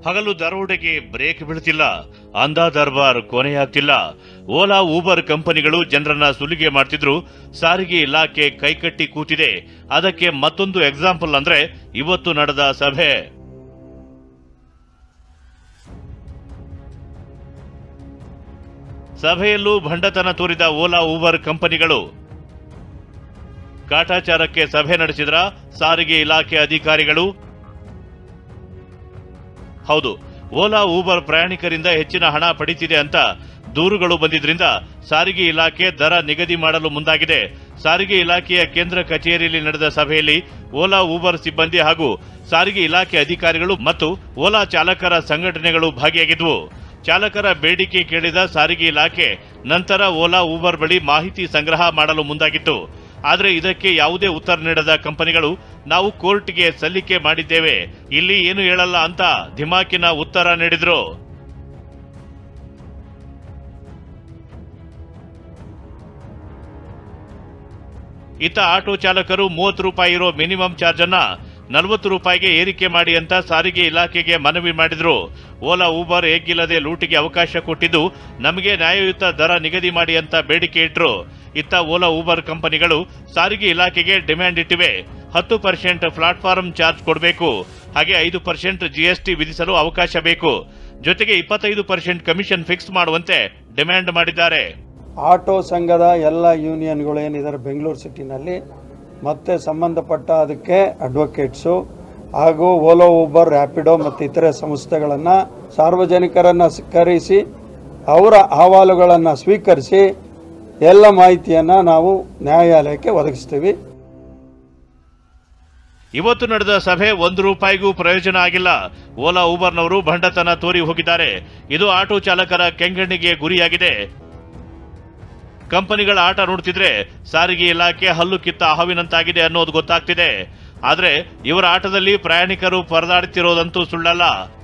ಹಗಲು ದರೋಡೆಗೆ ಬ್ರೇಕ್ ಬೀಳುತ್ತಿಲ್ಲ, ಅಂಧಾ ದರ್ಬಾರ್ ಕೊನೆಯಾಗ್ತಿಲ್ಲ. ಓಲಾ ಊಬರ್ ಕಂಪನಿಗಳು ಜನರನ್ನ ಸುಲಿಗೆ ಮಾಡ್ತಿದ್ರು, ಸಾರಿಗೆ ಇಲಾಖೆ ಕೈಕಟ್ಟಿ ಕೂತಿದೆ. ಅದಕ್ಕೆ ಮತ್ತೊಂದು ಎಕ್ಸಾಂಪಲ್ ಅಂದ್ರೆ ಇವತ್ತು ನಡೆದ ಸಭೆ. ಸಭೆಯಲ್ಲೂ ಭಂಡತನ ತೋರಿದ ಓಲಾ ಊಬರ್ ಕಂಪನಿಗಳು. ಕಾಟಾಚಾರಕ್ಕೆ ಸಭೆ ನಡೆಸಿದ್ರ ಸಾರಿಗೆ ಇಲಾಖೆ ಅಧಿಕಾರಿಗಳು? ಹೌದು, ಓಲಾ ಊಬರ್ ಪ್ರಯಾಣಿಕರಿಂದ ಹೆಚ್ಚಿನ ಹಣ ಪಡಿತಿದೆ ಅಂತ ದೂರುಗಳು ಬಂದಿದ್ರಿಂದ ಸಾರಿಗೆ ಇಲಾಖೆ ದರ ನಿಗದಿ ಮಾಡಲು ಮುಂದಾಗಿದೆ. ಸಾರಿಗೆ ಇಲಾಖೆಯ ಕೇಂದ್ರ ಕಚೇರಿಯಲ್ಲಿ ನಡೆದ ಸಭೆಯಲ್ಲಿ ಓಲಾ ಊಬರ್ ಸಿಬ್ಬಂದಿ ಹಾಗೂ ಸಾರಿಗೆ ಇಲಾಖೆ ಅಧಿಕಾರಿಗಳು ಮತ್ತು ಓಲಾ ಚಾಲಕರ ಸಂಘಟನೆಗಳು ಭಾಗಿಯಾಗಿದ್ವು. ಚಾಲಕರ ಬೇಡಿಕೆ ಕೇಳಿದ ಸಾರಿಗೆ ಇಲಾಖೆ ನಂತರ ಓಲಾ ಊಬರ್ ಬಳಿ ಮಾಹಿತಿ ಸಂಗ್ರಹ ಮಾಡಲು ಮುಂದಾಗಿತ್ತು. ಆದರೆ ಇದಕ್ಕೆ ಯಾವುದೇ ಉತ್ತರ ನೀಡದ ಕಂಪನಿಗಳು ನಾವು ಕೋರ್ಟ್ಗೆ ಸಲ್ಲಿಕೆ ಮಾಡಿದ್ದೇವೆ, ಇಲ್ಲಿ ಏನು ಹೇಳಲ್ಲ ಅಂತ ಧಿಮಾಕಿನ ಉತ್ತರ ನೀಡಿದ್ರು. ಇತ್ತ ಆಟೋ ಚಾಲಕರು 30 ರೂಪಾಯಿ ಇರೋ ಮಿನಿಮಮ್ ಚಾರ್ಜ್ ಅನ್ನ 40 ರೂಪಾಯಿಗೆ ಏರಿಕೆ ಮಾಡಿ ಅಂತ ಸಾರಿಗೆ ಇಲಾಖೆಗೆ ಮನವಿ ಮಾಡಿದ್ರು. ಓಲಾ ಊಬರ್ ಏಕಿಲ್ಲದೆ ಲೂಟಿಗೆ ಅವಕಾಶ ಕೊಟ್ಟಿದ್ದು, ನಮಗೆ ನ್ಯಾಯಯುತ ದರ ನಿಗದಿ ಮಾಡಿ ಅಂತ ಬೇಡಿಕೆ ಇಟ್ರು. ಇತ್ತ ಓಲಾ ಊಬರ್ ಕಂಪನಿಗಳು ಸಾರಿಗೆ ಇಲಾಖೆಗೆ ಡಿಮ್ಯಾಂಡ್ ಇಟ್ಟಿವೆ. 10% ಪ್ಲಾಟ್ಫಾರ್ಮ್ ಚಾರ್ಜ್ ಕೊಡಬೇಕು, ಹಾಗೆ 5% GST ವಿಧಿಸಲು ಅವಕಾಶ ಬೇಕು, ಜೊತೆಗೆ 25% ಕಮಿಷನ್ ಫಿಕ್ಸ್ ಮಾಡುವಂತೆ ಡಿಮ್ಯಾಂಡ್ ಮಾಡಿದ್ದಾರೆ. ಆಟೋ ಸಂಘದ ಎಲ್ಲ ಯೂನಿಯನ್ಗಳು ಏನಿದ್ದಾರೆ ಬೆಂಗಳೂರು ಸಿಟಿನಲ್ಲಿ ಮತ್ತೆ ಸಂಬಂಧಪಟ್ಟ ಅದಕ್ಕೆ ಅಡ್ವೊಕೇಟ್ಸು ಹಾಗೂ ಓಲಾ ಊಬರ್ ರ್ಯಾಪಿಡೋ ಮತ್ತು ಇತರೆ ಸಂಸ್ಥೆಗಳನ್ನು ಸಾರ್ವಜನಿಕರನ್ನು ಕರೆಸಿ ಅವರ ಅಹವಾಲುಗಳನ್ನು ಸ್ವೀಕರಿಸಿ ಎಲ್ಲ ಮಾಹಿತಿಯನ್ನು ನಾವು ನ್ಯಾಯಾಲಯಕ್ಕೆ ಒದಗಿಸ್ತೀವಿ. ಇವತ್ತು ನಡೆದ ಸಭೆ 1 ರೂಪಾಯಿಗೂ ಪ್ರಯೋಜನ ಆಗಿಲ್ಲ. ಓಲಾ ಊಬರ್ನವರು ಭಂಡತನ ತೋರಿ ಹೋಗಿದ್ದಾರೆ. ಇದು ಆಟೋ ಚಾಲಕರ ಕೆಂಗಣ್ಣಿಗೆ ಗುರಿಯಾಗಿದೆ. ಕಂಪನಿಗಳ ಆಟ ನೋಡ್ತಿದ್ರೆ ಸಾರಿಗೆ ಇಲಾಖೆ ಹಲ್ಲು ಕಿತ್ತ ಹಾವಿನಂತಾಗಿದೆ ಅನ್ನೋದು ಗೊತ್ತಾಗ್ತಿದೆ. ಆದ್ರೆ ಇವರ ಆಟದಲ್ಲಿ ಪ್ರಯಾಣಿಕರು ಪರದಾಡುತ್ತಿರೋದಂತೂ ಸುಳ್ಳಲ್ಲ.